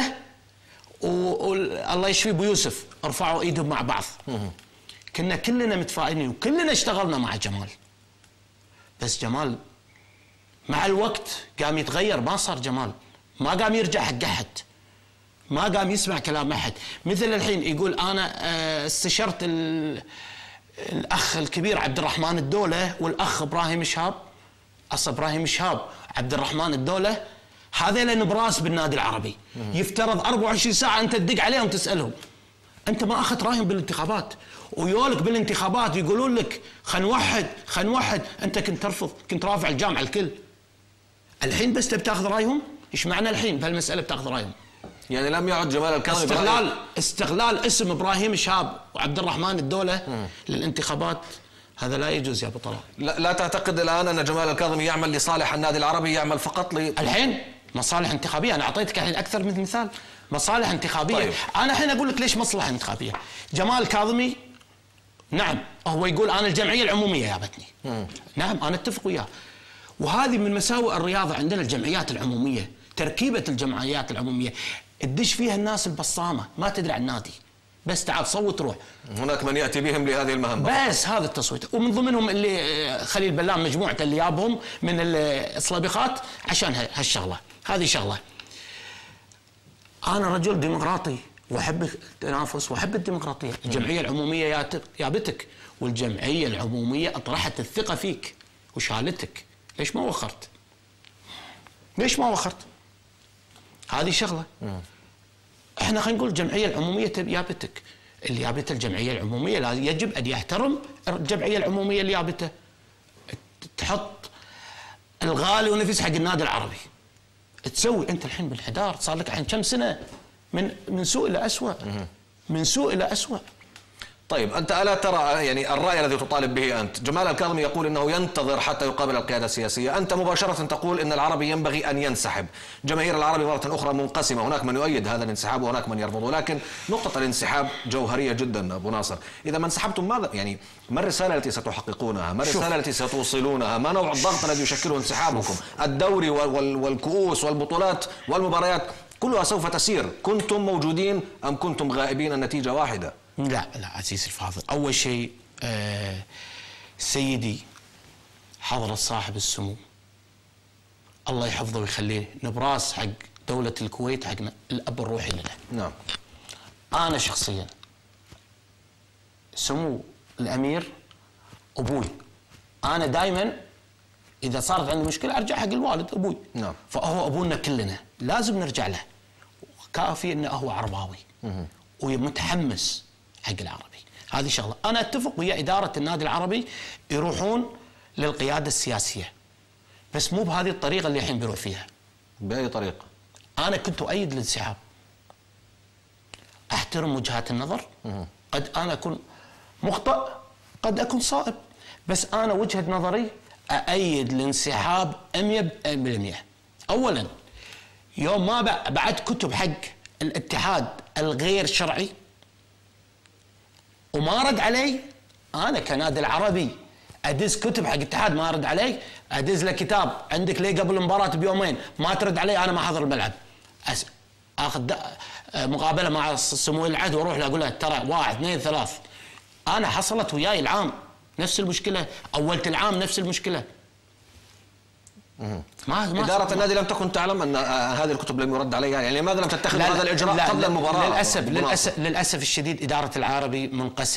والله يشفيه ابو يوسف، رفعوا ايدهم مع بعض. كنا كلنا متفائلين وكلنا اشتغلنا مع جمال. بس جمال مع الوقت قام يتغير، ما صار جمال، ما قام يرجع حق احد، ما قام يسمع كلام احد. مثل الحين يقول انا استشرت الاخ الكبير عبد الرحمن الدوله والاخ ابراهيم شهاب، ابراهيم شهاب عبد الرحمن الدوله، هذين نبراس بالنادي العربي. يفترض 24 ساعه انت تدق عليهم تسالهم. انت ما اخذت رايهم بالانتخابات، ويولك بالانتخابات يقولون لك خلينا نوحد، انت كنت ترفض، كنت رافع الجامعه الكل. الحين بس تبي تاخذ رايهم؟ ايش معنى الحين بهالمساله بتاخذ رايهم؟ يعني لم يعد جمال الكاظمي استغلال اسم ابراهيم شهاب وعبد الرحمن الدوله للانتخابات، هذا لا يجوز يا ابو طلال. لا تعتقد الان ان جمال الكاظمي يعمل لصالح النادي العربي، يعمل فقط الحين مصالح انتخابيه؟ انا اعطيتك الحين اكثر من مثال مصالح انتخابيه. طيب. انا الحين اقول لك ليش مصلحه انتخابيه. جمال الكاظمي نعم هو يقول انا الجمعيه العموميه جابتني، نعم انا اتفق وياه، وهذه من مساوئ الرياضه عندنا الجمعيات العموميه، تركيبه الجمعيات العموميه تدش فيها الناس البصامه ما تدري عن النادي، بس تعال صوت روح. هناك من ياتي بهم لهذه المهمه. بس هذا التصويت، ومن ضمنهم اللي خليل بلام مجموعته اللي جابهم من الصلابيخات عشان هالشغله. هذه شغله. انا رجل ديمقراطي واحب التنافس واحب الديمقراطيه. الجمعيه العموميه جابتك، والجمعيه العموميه اطرحت الثقه فيك وشالتك. ليش ما وخرت؟ ليش ما وخرت؟ هذه شغله. احنا خلينا نقول الجمعيه العموميه جابتك، اللي جابته الجمعيه العموميه لازم يجب ان يحترم الجمعيه العموميه اللي جابته. تحط الغالي ونفس حق النادي العربي. تسوي انت الحين بالحدار صار لك الحين كم سنه من سوء الى اسوء. من سوء الى اسوء. طيب أنت ألا ترى يعني الرأي الذي تطالب به أنت؟ جمال الكاظمي يقول إنه ينتظر حتى يقابل القيادة السياسية، أنت مباشرة تقول إن العربي ينبغي أن ينسحب. جماهير العربي مرة أخرى منقسمة، هناك من يؤيد هذا الانسحاب وهناك من يرفضه، لكن نقطة الانسحاب جوهرية جدا أبو ناصر. إذا ما انسحبتم ماذا يعني ما الرسالة التي ستحققونها؟ ما الرسالة التي ستوصلونها؟ ما نوع الضغط الذي يشكله انسحابكم؟ الدوري والكؤوس والبطولات والمباريات كلها سوف تسير، كنتم موجودين أم كنتم غائبين النتيجة واحدة. لا عزيزي الفاضل، أول شيء سيدي حضرة صاحب السمو الله يحفظه ويخليه نبراس حق دولة الكويت، حق الأب الروحي لنا. نعم. أنا شخصيا سمو الأمير أبوي، أنا دائما إذا صارت عندي مشكلة أرجع حق الوالد أبوي. نعم. فهو أبونا كلنا لازم نرجع له، كافي إنه هو عرباوي ومتحمس حق العربي. هذه شغله. انا اتفق ويا اداره النادي العربي يروحون للقياده السياسيه، بس مو بهذه الطريقه اللي الحين بيروح فيها. باي طريقه؟ انا كنت اؤيد الانسحاب، احترم وجهات النظر، قد انا اكون مخطئ قد اكون صائب، بس انا وجهه نظري اؤيد الانسحاب 100%. اولا يوم ما بعد كتب حق الاتحاد الغير شرعي وما رد علي، انا كنادي العربي ادز كتب حق الاتحاد ما رد علي، ادز له كتاب عندك ليه قبل المباراه بيومين ما ترد علي، انا ما حاضر الملعب. اخذ مقابله مع سمو العهد واروح له اقول له ترى 1 2 3. انا حصلت وياي العام نفس المشكله، اولت العام نفس المشكله. ما إدارة النادي لم تكن تعلم أن هذه الكتب لم يرد عليها، يعني لماذا لم تتخذ هذا الإجراء قبل المباراة؟ للأسف الشديد إدارة العربي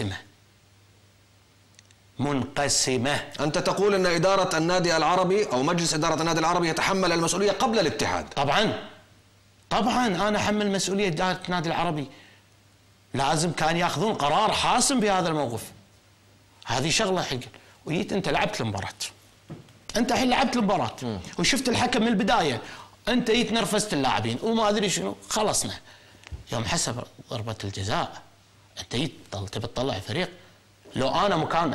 منقسمة. أنت تقول أن إدارة النادي العربي أو مجلس إدارة النادي العربي يتحمل المسؤولية قبل الاتحاد. طبعا أنا أحمل مسؤولية إدارة النادي العربي، لازم كان يأخذون قرار حاسم بهذا الموقف. هذه شغلة حق. وجيت أنت لعبت المباراة، انت الحين لعبت المباراه وشفت الحكم من البدايه، انت جيت نرفزت اللاعبين وما ادري شنو، خلصنا. يوم حسب ضربه الجزاء انت جيت تبي تطلع فريق، لو انا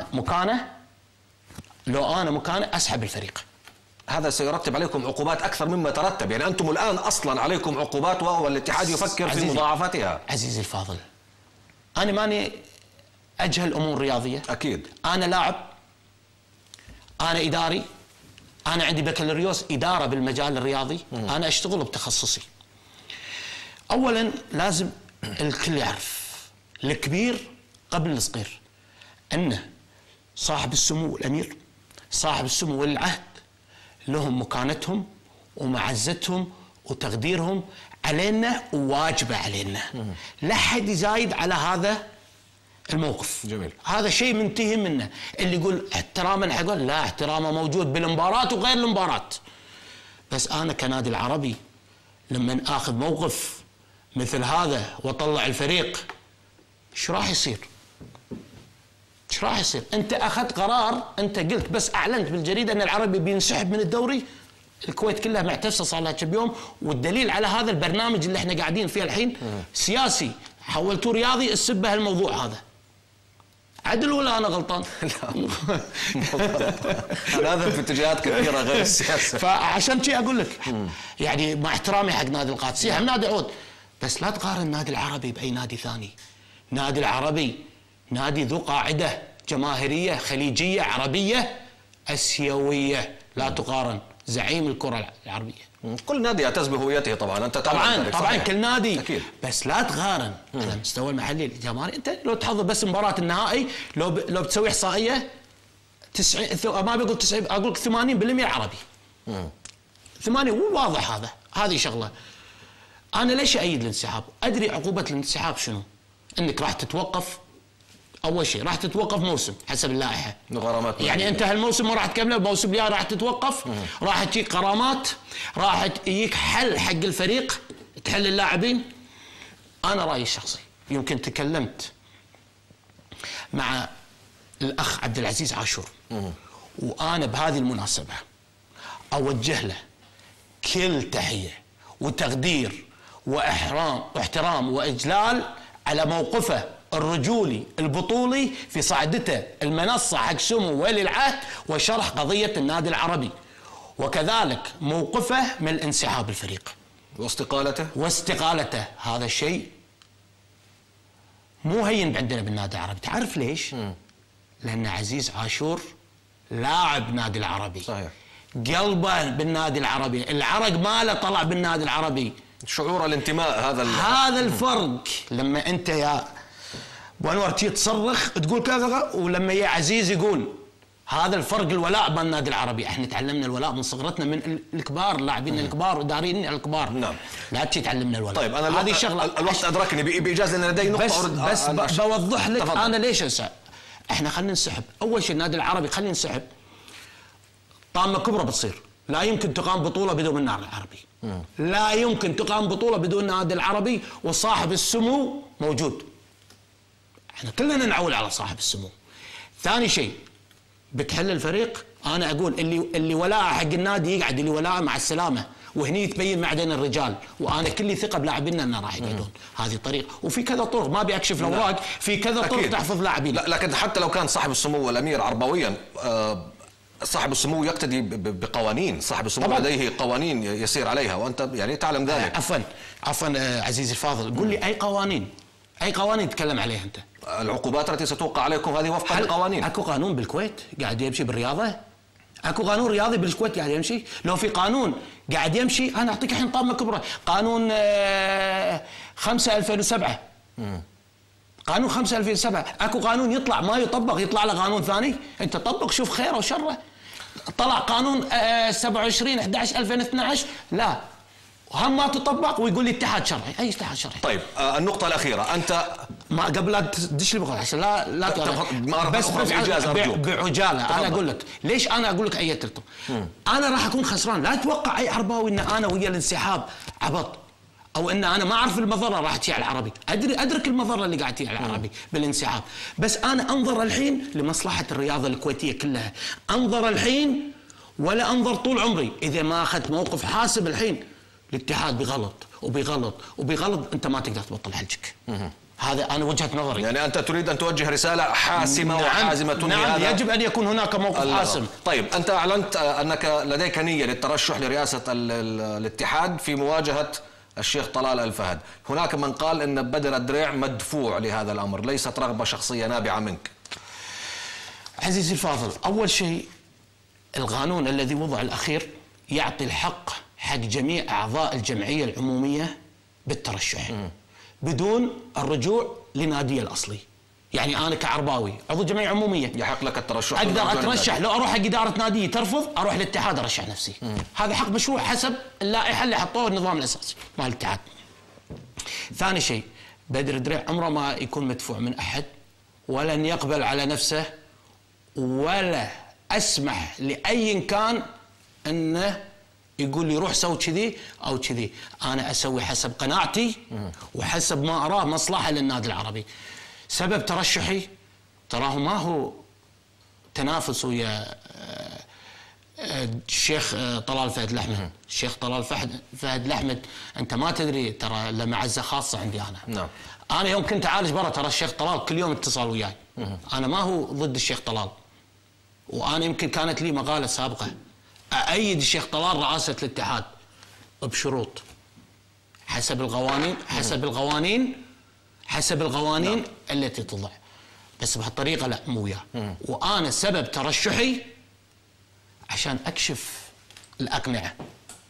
مكانه اسحب الفريق. هذا سيرتب عليكم عقوبات اكثر مما ترتب، يعني انتم الان اصلا عليكم عقوبات وهو الاتحاد يفكر في مضاعفتها. عزيزي الفاضل، انا ماني اجهل امور رياضيه. اكيد. انا لاعب، انا اداري، أنا عندي بكالوريوس إدارة بالمجال الرياضي، أنا أشتغل بتخصصي. أولاً لازم الكل يعرف الكبير قبل الصغير، أنه صاحب السمو الأمير، صاحب السمو ولي العهد لهم مكانتهم ومعزتهم وتقديرهم علينا وواجبة علينا. لا حد يزايد على هذا الموقف. جميل. هذا شيء منتهي منه. اللي يقول احتراما حقول، لا، احترامه موجود بالمباراة وغير المباراة. بس انا كنادي العربي لما اخذ موقف مثل هذا واطلع الفريق، ايش راح يصير؟ ايش راح يصير؟ انت اخذت قرار، انت قلت بس اعلنت بالجريده ان العربي بينسحب من الدوري، الكويت كلها معتفسه صار لها كم يوم، والدليل على هذا البرنامج اللي احنا قاعدين فيه الحين سياسي حولتوه رياضي، السبه هالموضوع هذا. عدل ولا انا غلطان؟ لا هذا في اتجاهات كثيره غير السياسه. فعشان شيء اقول لك يعني مع احترامي حق نادي القادسيه، هم نادي عود، بس لا تقارن النادي العربي باي نادي ثاني. نادي العربي نادي ذو قاعده جماهيريه خليجيه عربيه اسيويه، لا تقارن. زعيم الكره العربيه كل نادي يعتز بهويته طبعا، انت طبعا كل نادي أكيد. بس لا تقارن على المستوى المحلي الجماهيري. انت لو تحضر بس مباراه النهائي، لو بتسوي احصائيه 90 ما بقول 90 اقول لك 80% عربي. 80 واضح هذا، هذه شغله. انا ليش ايد الانسحاب؟ ادري عقوبه الانسحاب شنو؟ انك راح تتوقف. اول شيء راح تتوقف موسم حسب اللائحه، غرامات يعني انت هالموسم ما راح تكمله، الموسم الجاي راح تتوقف، راح تجيك غرامات، راح يجيك حل حق الفريق، تحل اللاعبين. انا رايي الشخصي، يمكن تكلمت مع الاخ عبد العزيز عاشور، وانا بهذه المناسبه اوجه له كل تحيه وتقدير واحترام واجلال على موقفه الرجولي البطولي في صعدته المنصه حق سمو ولي العهد وشرح قضيه النادي العربي، وكذلك موقفه من انسحاب الفريق واستقالته. هذا الشيء مو هين عندنا بالنادي العربي. تعرف ليش؟ لان عزيز عاشور لاعب نادي العربي، صحيح، قلبه بالنادي العربي، العرق ماله طلع بالنادي العربي، شعور الانتماء. هذا الفرق. لما انت يا ابو انور تصرخ تقول كذا، ولما يا عزيز يقول، هذا الفرق، الولاء بالنادي العربي. احنا تعلمنا الولاء من صغرتنا من الكبار، لاعبين الكبار ودارين الكبار. نعم، لا تعلمنا الولاء. طيب انا هذه الشغله الوقت ادركني بايجاز، لان لدي نقطه بس بوضح لك تفضل. انا ليش انسحب؟ احنا خلينا ننسحب. اول شيء النادي العربي خلينا ننسحب، طامه كبرى بتصير. لا يمكن تقام بطوله بدون النادي العربي. لا يمكن تقام بطوله بدون النادي العربي وصاحب السمو موجود. احنا كلنا نعول على صاحب السمو. ثاني شيء بتحل الفريق، انا اقول اللي ولاء حق النادي يقعد، اللي ولاء مع السلامه، وهني تبين معدن الرجال. وانا كلي ثقه بلاعبينا انه راح يقعدون. هذه طريقه، وفي كذا طرق، ما ابي اكشف الاوراق، في كذا طرق تحفظ لاعبين. لكن حتى لو كان صاحب السمو والامير عربويا، صاحب السمو يقتدي بقوانين، صاحب السمو طبعا لديه قوانين يسير عليها، وانت يعني تعلم ذلك. عفوا عزيزي الفاضل، قل لي اي قوانين تتكلم عليها انت؟ العقوبات التي ستوقع عليكم هذه وفقا للقوانين. اكو قانون بالكويت قاعد يمشي بالرياضه؟ اكو قانون رياضي بالكويت قاعد يمشي؟ لو في قانون قاعد يمشي، انا اعطيك الحين طامه كبرى، قانون 5/2007. قانون 5/2007. اكو قانون يطلع ما يطبق، يطلع له قانون ثاني. انت طبق، شوف خيره وشره. طلع قانون 27/11/2012، لا هم ما تطبق، ويقول لي اتحاد شرعي. اي اتحاد شرعي؟ طيب النقطة الأخيرة، أنت ما قبل لا تدش لي بقول عشان لا بس بعجالة. انا اقول لك ليش، انا اقول لك ايتلتم. انا راح اكون خسران. لا تتوقع اي عرباوي ان انا ويا الانسحاب عبط، او ان انا ما اعرف المضره راح تجي على العربي. ادرك المضره اللي قاعد تجي على العربي بالانسحاب، بس انا انظر الحين لمصلحه الرياضه الكويتيه كلها. انظر الحين ولا انظر طول عمري. اذا ما اخذت موقف حاسم الحين، الاتحاد بغلط، انت ما تقدر تبطل حلجك. هذا انا وجهه نظري. يعني انت تريد ان توجه رساله حاسمه وحازمه. نعم، يجب ان يكون هناك موقف حاسم. طيب انت اعلنت انك لديك نيه للترشح لرئاسه الاتحاد في مواجهه الشيخ طلال الفهد. هناك من قال ان بدر الدريع مدفوع لهذا الامر، ليست رغبه شخصيه نابعه منك. عزيزي الفاضل، اول شيء القانون الذي وضع الاخير يعطي الحق حق جميع اعضاء الجمعيه العموميه بالترشح بدون الرجوع لناديه الاصلي. يعني انا كعرباوي عضو جمعيه عموميه يحق لك الترشح، اقدر اترشح. لو اروح حق اداره نادي ترفض، اروح للاتحاد ارشح نفسي. هذا حق مشروع حسب اللائحه اللي حطوها النظام الاساسي مال الاتحاد. ثاني شيء، بدر الدريع عمره ما يكون مدفوع من احد، ولن يقبل على نفسه، ولا اسمح لاي كان انه يقول لي روح سوي كذي او كذي. انا اسوي حسب قناعتي وحسب ما اراه مصلحه للنادي العربي. سبب ترشحي تراه ما هو تنافس ويا الشيخ طلال فهد الأحمد. الشيخ طلال فهد الأحمد انت ما تدري، ترى له معزه خاصه عندي انا. نعم. انا يوم كنت اعالج برا، ترى الشيخ طلال كل يوم اتصال وياي. انا ما هو ضد الشيخ طلال، وانا يمكن كانت لي مقاله سابقه أأيد الشيخ طلال رئاسة الاتحاد بشروط حسب القوانين التي تضع. بس بهالطريقة لا، مو وياه. وأنا سبب ترشحي عشان أكشف الأقنعة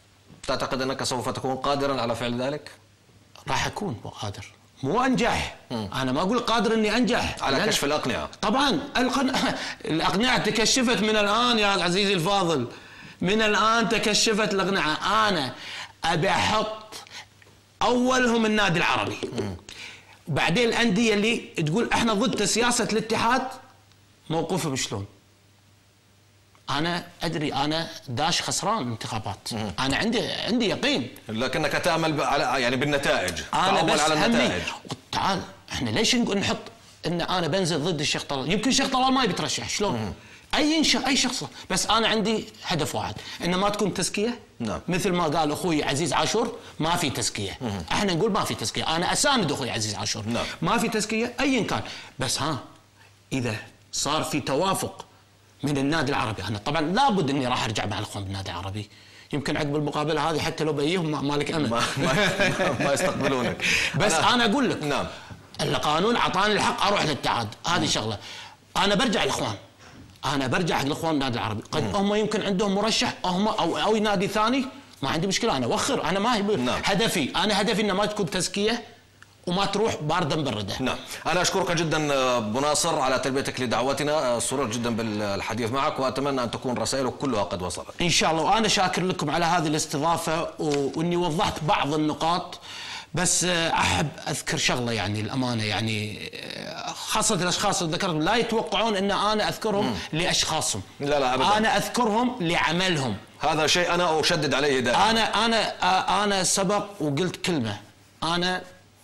تعتقد أنك سوف تكون قادرا على فعل ذلك؟ راح أكون قادر، مو أنجح. أنا ما أقول قادر إني أنجح على كشف الأقنعة. طبعا الأقنعة تكشفت من الآن يا عزيزي الفاضل، من الآن تكشفت الأقنعة. أنا أبي أحط أولهم النادي العربي، بعدين الأندية اللي تقول إحنا ضد سياسة الاتحاد موقفهم شلون. أنا أدري أنا داش خسران الانتخابات، أنا عندي يقين، لكنك تأمل يعني بالنتائج، أنا بس على النتائج. تعال إحنا ليش نحط إن أنا بنزل ضد الشيخ طلال؟ يمكن الشيخ طلال ما بيترشح، شلون؟ أي شخص، بس أنا عندي هدف واحد، إن ما تكون تزكية. نعم. مثل ما قال أخوي عزيز عاشور ما في تزكية. إحنا نقول ما في تزكية، أنا أساند أخوي عزيز عاشور. نعم. ما في تزكية أيا كان، بس إذا صار في توافق من النادي العربي، أنا طبعا لابد إني راح أرجع مع الأخوان بالنادي العربي. يمكن عقب المقابلة هذه حتى لو بيهم مالك أمل ما يستقبلونك. بس أنا أقول لك نعم، القانون أعطاني الحق أروح للاتحاد، هذه شغلة. أنا برجع الأخوان، أنا برجع حق الأخوان النادي العربي. قد هم يمكن عندهم مرشح هم أو نادي ثاني، ما عندي مشكلة، أنا أوخر، أنا ما نعم. هدفي إن ما تكون تزكية وما تروح بارده مبرده. نعم، انا اشكرك جدا ابو ناصر على تلبيتك لدعوتنا، سرور جدا بالحديث معك، واتمنى ان تكون رسائلك كلها قد وصلت ان شاء الله. وانا شاكر لكم على هذه الاستضافه واني وضحت بعض النقاط، بس احب اذكر شغله يعني الامانه، يعني خاصه الاشخاص اللي ذكرتهم لا يتوقعون ان انا اذكرهم لاشخاصهم. لا ابدا، انا اذكرهم لعملهم. هذا شيء انا اشدد عليه دائما. انا سبق وقلت كلمه، انا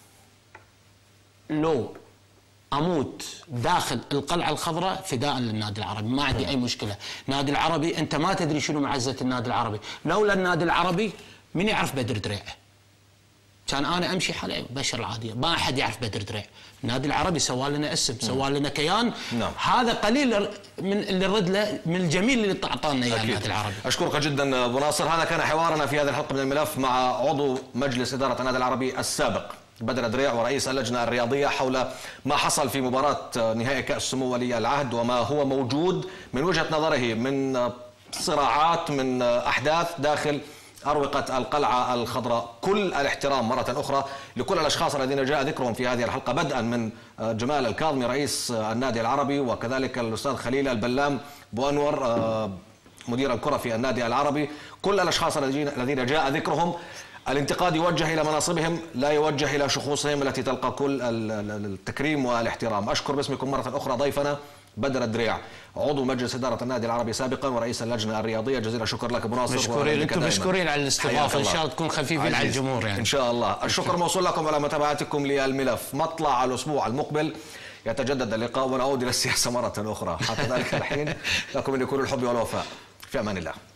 لو اموت داخل القلعه الخضراء فداء للنادي العربي، ما عندي اي مشكله. النادي العربي انت ما تدري شنو معزه النادي العربي، لولا النادي العربي من يعرف بدر دريع؟ كان انا امشي حالي بشر العاديه، ما احد يعرف بدر دريع. النادي العربي سوى لنا اسم، سوى لنا كيان. نعم. هذا قليل من اللي رد له من الجميل اللي اعطانا اياه النادي العربي. اشكرك جدا ابو ناصر. هذا كان حوارنا في هذه الحلقه من الملف مع عضو مجلس اداره النادي العربي السابق بدر دريع ورئيس اللجنة الرياضية حول ما حصل في مباراة نهائي كأس سمو ولي العهد وما هو موجود من وجهة نظره من صراعات، من أحداث داخل أروقة القلعة الخضراء. كل الاحترام مرة أخرى لكل الأشخاص الذين جاء ذكرهم في هذه الحلقة، بدءا من جمال الكاظمي رئيس النادي العربي، وكذلك الأستاذ خليل البلام بو أنور مدير الكرة في النادي العربي. كل الأشخاص الذين جاء ذكرهم الانتقاد يوجه إلى مناصبهم، لا يوجه إلى شخوصهم التي تلقى كل التكريم والاحترام. أشكر باسمكم مرة أخرى ضيفنا بدر دريع عضو مجلس إدارة النادي العربي سابقا ورئيس اللجنة الرياضية. جزيل الشكر لك أبو ناصر. مشكورين، أنتم مشكورين على الاستضافة، إن شاء الله تكون خفيفين على الجمهور يعني. إن شاء الله. الشكر موصول لكم على متابعتكم للملف. مطلع الأسبوع المقبل يتجدد اللقاء ونعود إلى السياسة مرة أخرى. حتى ذلك الحين لكم مني كل الحب والوفاء، في أمان الله.